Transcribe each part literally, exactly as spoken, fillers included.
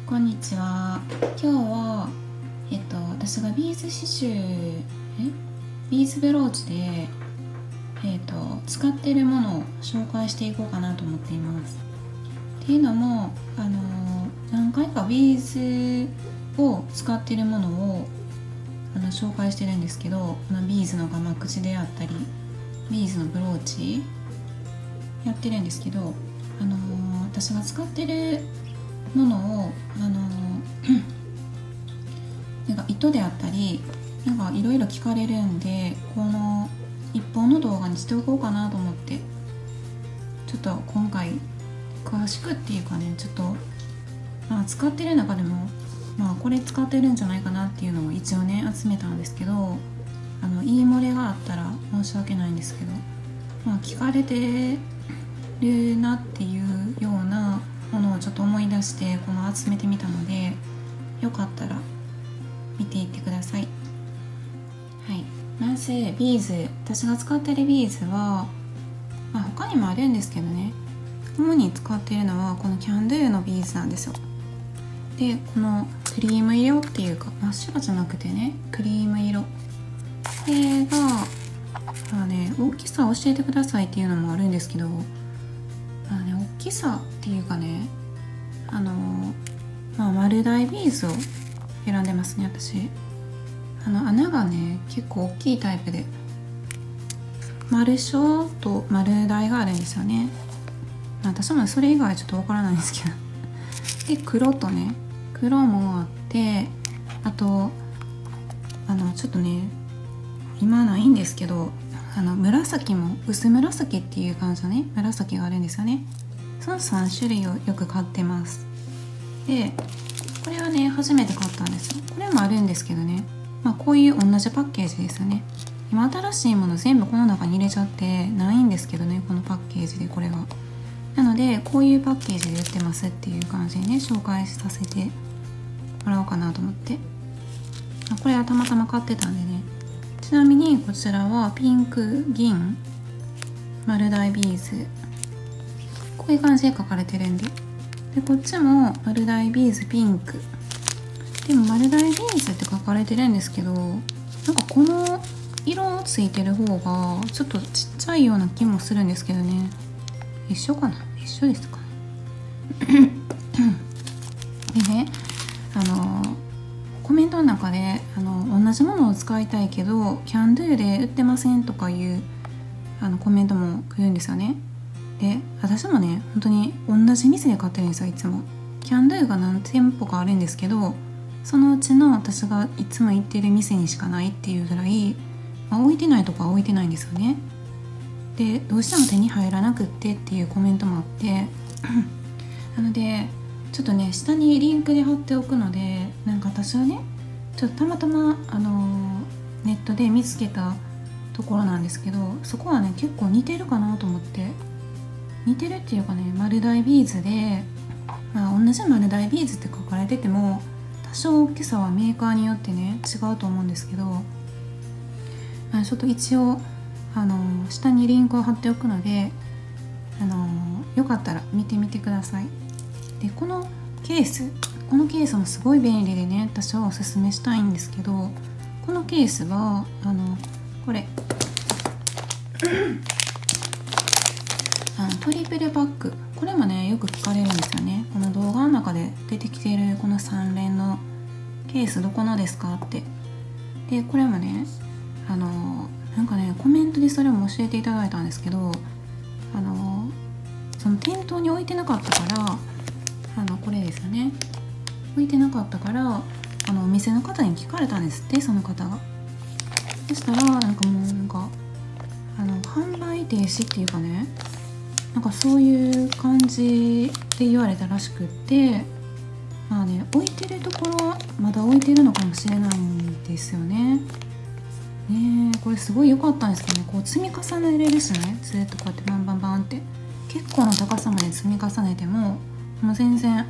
こんにちは。今日は、えっと、私がビーズ刺繍、えビーズブローチで、えっと、使っているものを紹介していこうかなと思っています。っていうのも、あの何回かビーズを使っているものをあの紹介してるんですけど、あのビーズのガマ口であったり、ビーズのブローチやってるんですけど、あの私が使ってるものをあのなんか糸であったりなんかいろいろ聞かれるんで、この一本の動画にしておこうかなと思って、ちょっと今回詳しくっていうかね、ちょっと、まあ、使ってる中でもまあこれ使ってるんじゃないかなっていうのを一応ね集めたんですけど、あの言い漏れがあったら申し訳ないんですけど、まあ聞かれてるなっていうようなものをちょっと思い出してこの集めてみたので、よかったら見ていってください。はい、まずビーズ、私が使ってるビーズは、まあ、他にもあるんですけどね、主に使っているのはこのキャンドゥのビーズなんですよ。でこのクリーム色っていうか真っ白じゃなくてね、クリーム色、これがまあね、大きさを教えてくださいっていうのもあるんですけど、まあね、大きさっていうかね、あのまあ丸大ビーズを選んでますね。私あの穴がね結構大きいタイプで、丸小と丸大があるんですよね。私もそれ以外はちょっとわからないんですけどで黒とね、黒もあって、あとあのちょっとね今ないんですけど、あの紫も薄紫っていう感じのね紫があるんですよね。そのさん種類をよく買ってます。でこれはね初めて買ったんですよ。これもあるんですけどね、まあこういう同じパッケージですよね。今新しいもの全部この中に入れちゃってないんですけどね、このパッケージでこれが。なのでこういうパッケージで売ってますっていう感じでね紹介させてもらおうかなと思って、これはたまたま買ってたんでね。ちなみにこちらはピンク銀丸大ビーズ、こういう感じで書かれてるんで、でこっちも丸大ビーズピンク、でも丸大ビーズって書かれてるんですけど、なんかこの色ついてる方がちょっとちっちゃいような気もするんですけどね。一緒かな、一緒ですかねでね、あのコメントの中であの同じものを使いたいけどキャンドゥで売ってませんとかいうあのコメントも来るんですよね。で私もね本当に同じ店で買ってるんですよ。いつもキャンドゥが何店舗かあるんですけど、そのうちの私がいつも行ってる店にしかないっていうぐらい、まあ、置いてないとこは置いてないんですよね。でどうしても手に入らなくってっていうコメントもあってなのでちょっとね下にリンクで貼っておくので、なんか私はねちょっとたまたま、あのー、ネットで見つけたところなんですけど、そこはね結構似てるかなと思って、似てるっていうかね丸大ビーズで、まあ、同じ丸大ビーズって書かれてても多少大きさはメーカーによってね違うと思うんですけど、まあ、ちょっと一応あのー、下にリンクを貼っておくので、あのー、よかったら見てみてください。でこのケースこのケースもすごい便利でね、私はおすすめしたいんですけど、このケースはあのこれあのトリプルバッグ、これもねよく聞かれるんですよね。この動画の中で出てきているこのさん連のケースどこのですかって。でこれもねあのなんかねコメントでそれも教えていただいたんですけど、あのその店頭に置いてなかったから、あのこれですよね、置いてなかったからあのお店の方に聞かれたんですって、その方が。そしたらなんかもうなんかあの販売停止っていうかね、なんかそういう感じで言われたらしくって、まあね置いてるところはまだ置いてるのかもしれないんですよね。ねえこれすごい良かったんですけどね、こう積み重ねれるしね、ずっとこうやってバンバンバンって結構な高さまで積み重ねてももう全然あの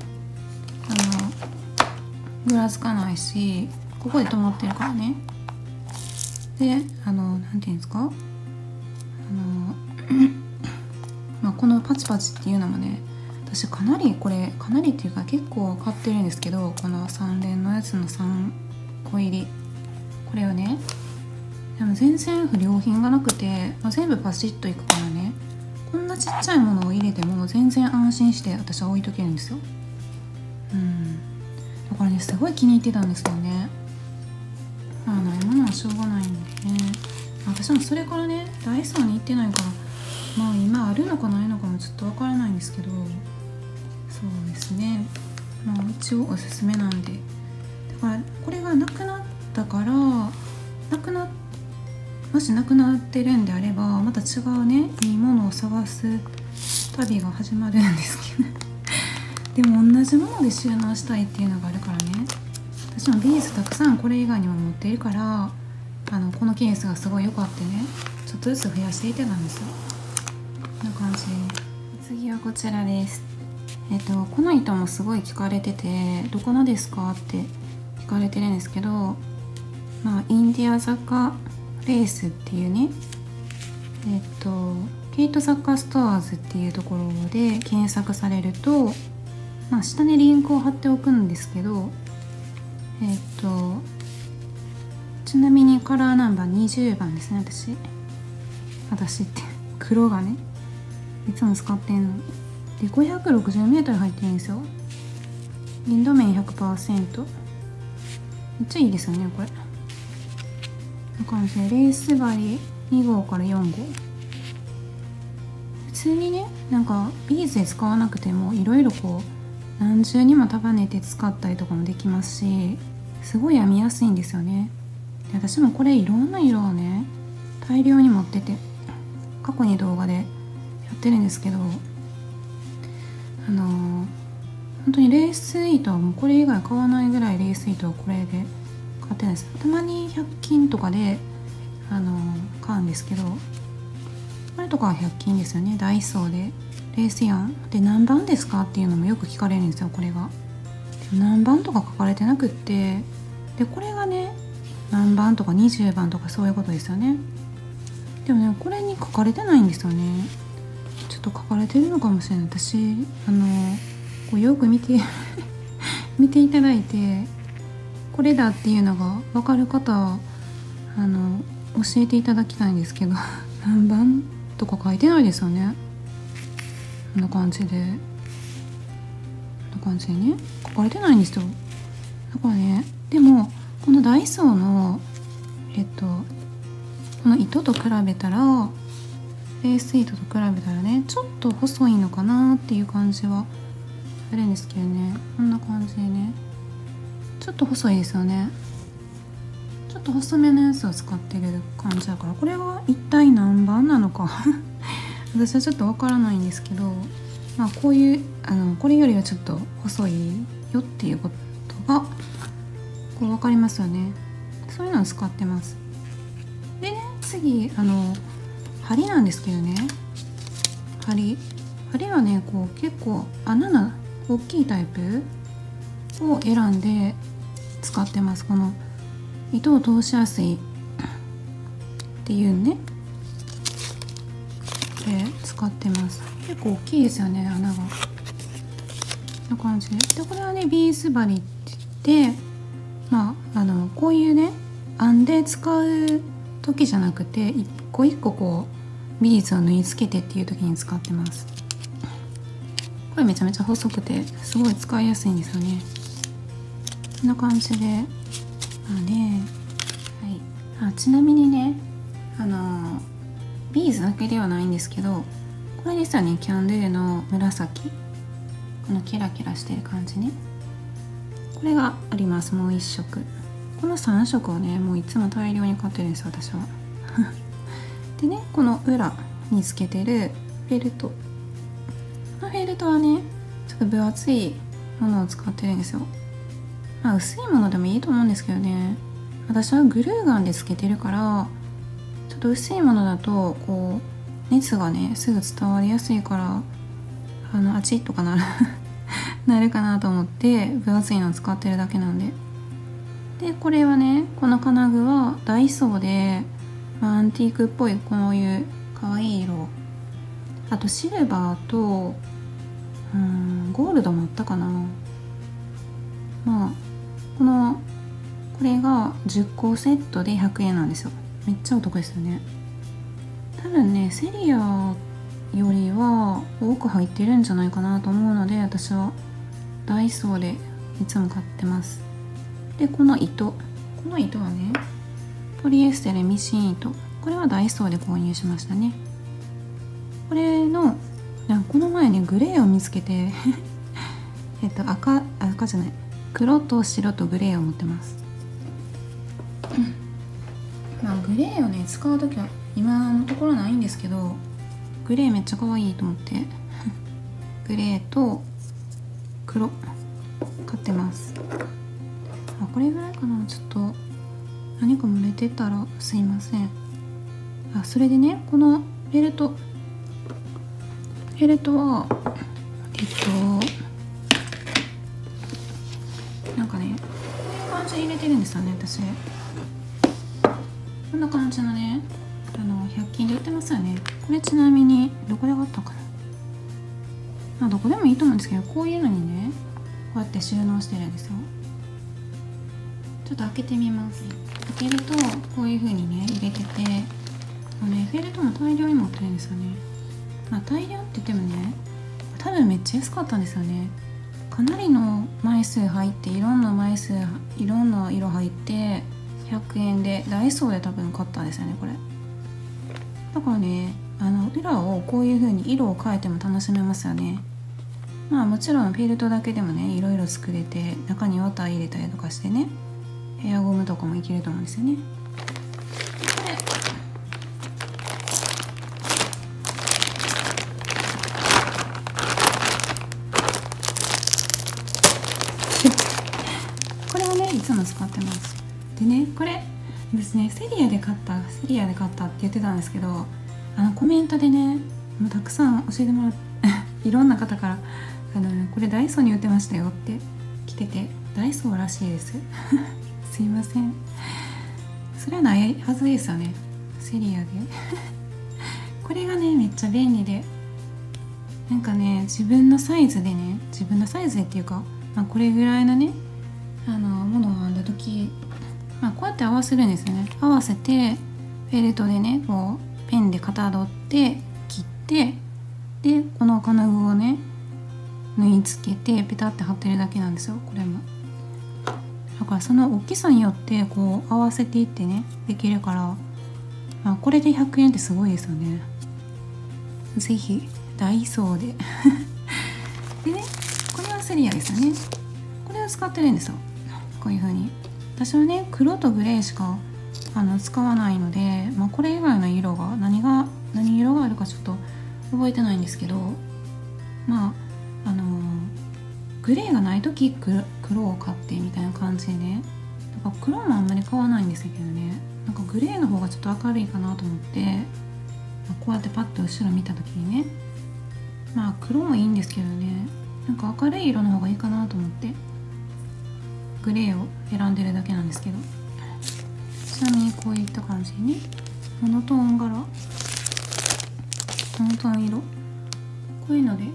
ぐらつかないし、ここで止まってるからね。であのなんていうんですか、あのまあこのパチパチっていうのもね私かなりこれかなりっていうか結構買ってるんですけど、このさん連のやつのさんこ入り、これをね、でも全然不良品がなくて、まあ、全部パシッといくからね、こんなちっちゃいものを入れても全然安心して私は置いとけるんですよ。うんだからね、すごい気に入ってたんですよね。まあないものはしょうがないんでね。私もそれからねダイソーに行ってないから、まあ今あるのかないのかもちょっとわからないんですけど、そうですね、まあ一応おすすめなんで。だからこれがなくなったから、なくなもしなくなってるんであれば、また違うねいいものを探す旅が始まるんですけどでも同じもので収納したいっていうのがあるからね。私もビーズたくさんこれ以外にも持っているから、あのこのケースがすごい良かってね、ちょっとずつ増やしていってたんですよ。こんな感じ。次はこちらです。えっとこの糸もすごい聞かれてて、どこのですかって聞かれてるんですけど、まあインディア坂レースっていうね、えっとケイト雑貨ストアーズっていうところで検索されると、まあ、下にリンクを貼っておくんですけど、えっとちなみにカラーナンバーにじゅうばんですね。私私って黒がねいつも使ってんので、 ごひゃくろくじゅうメートル 入ってるんですよ。インド綿 ひゃくパーセント、 めっちゃいいですよねこれ。こんな感じでレース針に号からよん号、普通にねなんかビーズで使わなくてもいろいろこう何重にも束ねて使ったりとかもできますし、すごい編みやすいんですよね。で私もこれいろんな色をね大量に持ってて、過去に動画でやってるんですけど、あのー、本当にレース糸はもうこれ以外買わないぐらいレース糸はこれで買ってるんです。たまにひゃく均とかで、あのー、買うんですけど、これとかはひゃく均ですよね。ダイソーでレースヤンで何番ですかっていうのもよく聞かれるんですよ。これが何番とか書かれてなくって、でこれがね何番とかにじゅうばんとかそういうことですよね。でもねこれに書かれてないんですよね。ちょっと書かれてるのかもしれない。私あのこうよく見て見ていただいて、これだっていうのが分かる方はあの教えていただきたいんですけど何番とか書いてないですよね。こんな感じでこんな感じでね書かれてないんですよ。だからね、でもこのダイソーのえっとこの糸と比べたら、レース糸と比べたらねちょっと細いのかなっていう感じはあるんですけどね、こんな感じでねちょっと細いですよね。ちょっと細めのやつを使ってる感じだから、これは一体何番なのか私はちょっとわからないんですけど、まあこういうあのこれよりはちょっと細いよっていうことがこう分かりますよね。そういうのを使ってます。でね次あの針なんですけどね、針針はねこう結構穴の大きいタイプを選んで使ってます。この糸を通しやすいっていうねで使ってます。結構大きいですよね穴が。こんな感じで、でこれはねビーズ針って言って、まああのこういうね編んで使う時じゃなくて一個一個こうビーズを縫い付けてっていう時に使ってます。これめちゃめちゃ細くてすごい使いやすいんですよね。こんな感じで、あで、はい、あちなみにねあのビーズだけではないんですけど、これですよねキャンドゥの紫、このキラキラしてる感じね、これがあります。もう一色、このさん色をねもういつも大量に買ってるんです私はでねこの裏につけてるフェルト、このフェルトはねちょっと分厚いものを使ってるんですよ。まあ薄いものでもいいと思うんですけどね、私はグルーガンでつけてるからちょっと薄いものだとこう熱がねすぐ伝わりやすいから、あのあちっとかなるなるかなと思って分厚いのを使ってるだけなんで。でこれはねこの金具はダイソーで、まあ、アンティークっぽいこういう可愛い色、あとシルバーとうーんゴールドもあったかな。まあこのこれがじゅっこセットでひゃくえんなんですよ。めっちゃお得ですよね。多分ねセリアよりは多く入ってるんじゃないかなと思うので、私はダイソーでいつも買ってます。でこの糸、この糸はねポリエステルミシン糸、これはダイソーで購入しましたね。これのこの前ねグレーを見つけてえっと赤赤じゃない黒と白とグレーを持ってます。まあグレーをね使う時は今のところないんですけど、グレーめっちゃ可愛いと思ってグレーと黒買ってます。あ、これぐらいかな。ちょっと何か漏れてたらすいません。あ、それでねこのベルトベルトはえっとなんかねこういう感じで入れてるんですよね。私こんな感じのねあのひゃく均で売ってますよね。これちなみにどこで買ったかな。まあどこでもいいと思うんですけど、こういうのにねこうやって収納してるんですよ。ちょっと開けてみます。開けるとこういう風にね入れてて、もうねフェルトも大量に持ってるんですよね。まあ大量って言ってもね多分めっちゃ安かったんですよね。かなりの枚数入って、いろんな枚数いろんな色入ってひゃくえんでダイソーで多分買ったんですよねこれ。だからねあの裏をこういう風に色を変えても楽しめますよね。まあもちろんフェルトだけでもねいろいろ作れて、中に綿入れたりとかしてねヘアゴムとかもいけると思うんですよね。これをねいつも使ってます。でねこれですねセリアで買ったセリアで買ったって言ってたんですけど、あのコメントでねもうたくさん教えてもらっていろんな方からあの、ね、これダイソーに売ってましたよって来てて、ダイソーらしいですすいません。それはないはずですよねセリアでこれがねめっちゃ便利で、なんかね自分のサイズでね自分のサイズでっていうか、まあ、これぐらいのねあのものを編んだ時、まあ、こうやって合わせるんですよね。合わせてフェルトでねこうペンでかたどって切って、でこの金具をね縫い付けてペタって貼ってるだけなんですよこれも。だからその大きさによってこう合わせていってねできるから、まあ、これでひゃくえんってすごいですよね。ぜひダイソーででねこれはセリアですよね。これを使ってるんですよこういう風に。私はね黒とグレーしかあの使わないので、まあ、これ以外の色が何が何色があるかちょっと覚えてないんですけど、まああのー、グレーがない時黒、黒を買ってみたいな感じでね、だから黒もあんまり買わないんですけどね、なんかグレーの方がちょっと明るいかなと思って、まあ、こうやってパッと後ろ見た時にね、まあ黒もいいんですけどね、なんか明るい色の方がいいかなと思ってグレーを選んでるだけなんですけど、ちなみにこういった感じにねモノトーン柄、モノトーン色、こういうので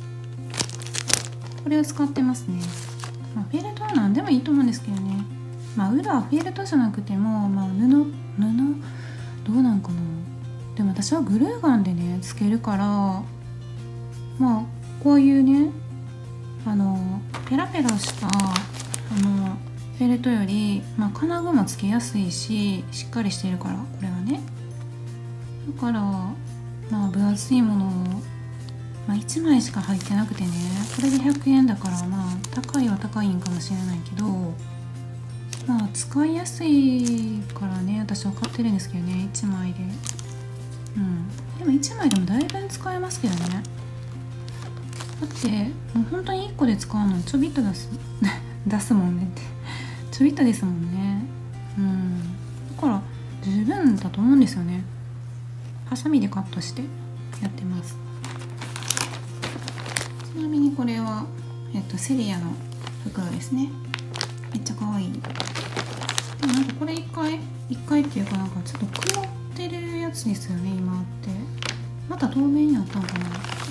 これを使ってますね。まあ、フェルトは何でもいいと思うんですけどね、まあ裏はフェルトじゃなくても、まあ、布布どうなんかな。でも私はグルーガンでねつけるから、まあこういうねあのペラペラしたあのフェルトより、まあ、金具もつけやすいししっかりしてるから、これはねだからまあ分厚いものを、まあ、いちまいしか入ってなくてね、これでひゃくえんだからまあ高いは高いんかもしれないけど、まあ使いやすいからね私は買ってるんですけどねいちまいで。うんでもいちまいでもだいぶ使えますけどね。だってもう本当にいっこで使うのちょびっと出す出すもんねってちょびっとですもんね。うんだから十分だと思うんですよね。ハサミでカットしてやってます。ちなみにこれは、えっと、セリアの袋ですね。めっちゃ可愛い。でもなんかこれ一回一回っていうかなんかちょっと曇ってるやつですよね今って。また透明になったのかな。こ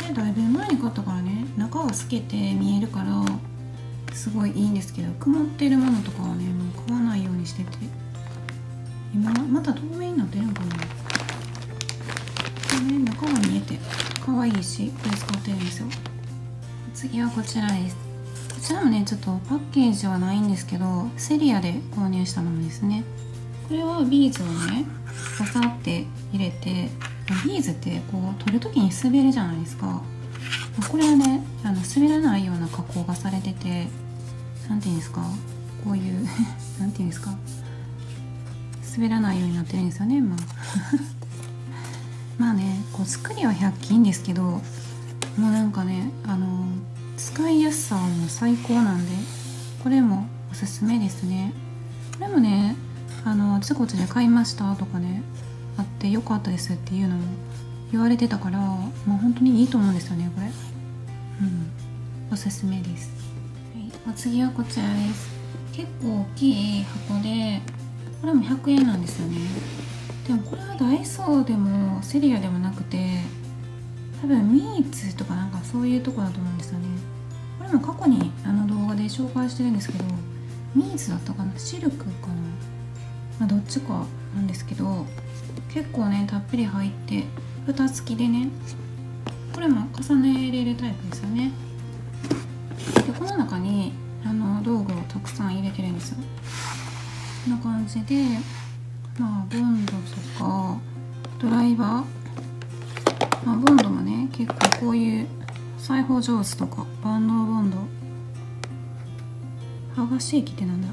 れだいぶ前に買ったからね、中が透けて見えるからすごいいいんですけど、曇ってるものとかはねもう買わないようにしてて、今また透明になってるのかな。これね、中が見えて可愛いし、これ使ってるんですよ。次はこちらです。こちらもねちょっとパッケージはないんですけど、セリアで購入したものですね。これはビーズをねバサって入れて、ビーズってこう取る時に滑るじゃないですか。これはねあの滑らないような加工がされてて、なんていうんですか、こういうなんていうんですか、滑らないようになってるんですよね。まあまあね、こう作りはひゃっ均ですけど、もうなんかねあの使いやすさはもう最高なんで、これもおすすめですね。これもねあのあちこちで買いましたとかねあってよかったですっていうのも言われてたから、もう本当にいいと思うんですよねこれ。うん、おすすめです。はい、お次はこちらです。結構大きい箱で、これもひゃくえんなんですよね。でもこれはダイソーでもセリアでもなくて、多分ミーツとかなんかそういうとこだと思うんですよね。これも過去にあの動画で紹介してるんですけど、ミーツだったかな、シルクかな、まあ、どっちかなんですけど、結構ねたっぷり入って蓋付きでね、これも重ねれるタイプですよね。でこの中にあの道具をたくさん入れてるんですよ。こんな感じで、まあボンドとかドライバー、まあ、ボンドもね結構こういう裁縫上手とか万能ボンド、剥がし液ってなんだ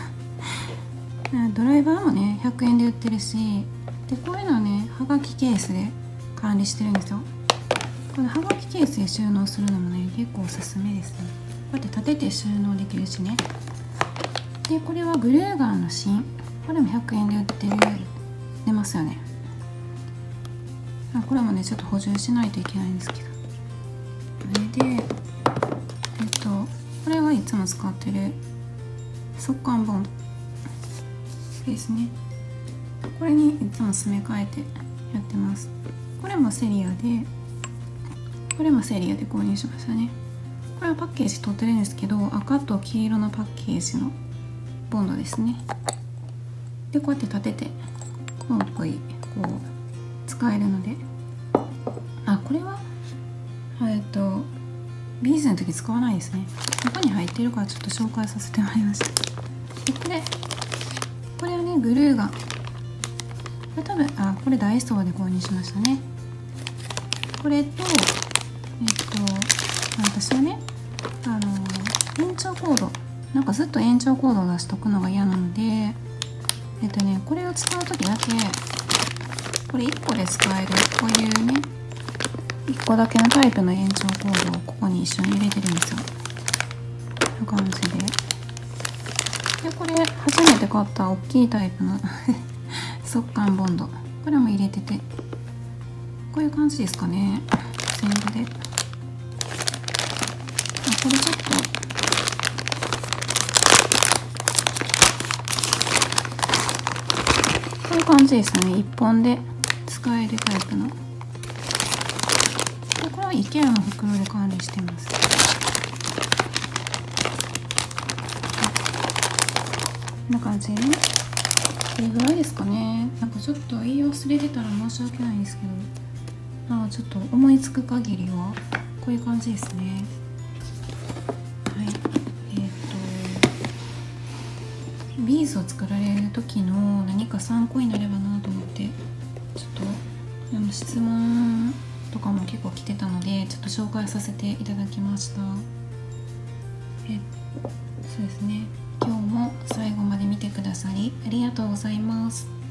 ドライバーもねひゃくえんで売ってるし、でこういうのはねはがきケースで管理してるんですよ。このはがきケースで収納するのもね結構おすすめですね。こうやって立てて収納できるしね。でこれはグルーガンの芯、これもひゃくえんで売ってる出ますよね。これもねちょっと補充しないといけないんですけど、これでえっとこれはいつも使ってる速乾ボンドですね。これにいつも詰め替えてやってます。これもセリアで、これもセリアで購入しましたね。これはパッケージ取ってるんですけど、赤と黄色のパッケージのボンドですね。でこうやって立ててコンポイこう使えるので、あこれはえっとビーズの時使わないですね。中に入ってるからちょっと紹介させてもらいました。でこれこれはねグルーガン、これ多分あこれダイソーで購入しましたね。これとえっと私はねあの延長コード、なんかずっと延長コードを出しとくのが嫌なので、えっとねこれを使う時だけ、これいっこで使えるこういうねいっこだけのタイプの延長コードをここに一緒に入れてるんですよ。こんな感じで。でこれ初めて買った大きいタイプの速乾ボンド、これも入れてて、こういう感じですかね全部で。あこれちょっとこういう感じですね、いっぽんで使えるタイプの。これは イケア の袋で管理してます。こんな感じでね、これぐらいですかね。なんかちょっと言い忘れてたら申し訳ないんですけど、あちょっと思いつく限りはこういう感じですね。はい、えー、っとビーズを作られる時の何か参考になればなと思って、ちょっとあの質問とかも結構来てたのでちょっと紹介させていただきました。えそうですね、今日も最後まで見てくださりありがとうございます。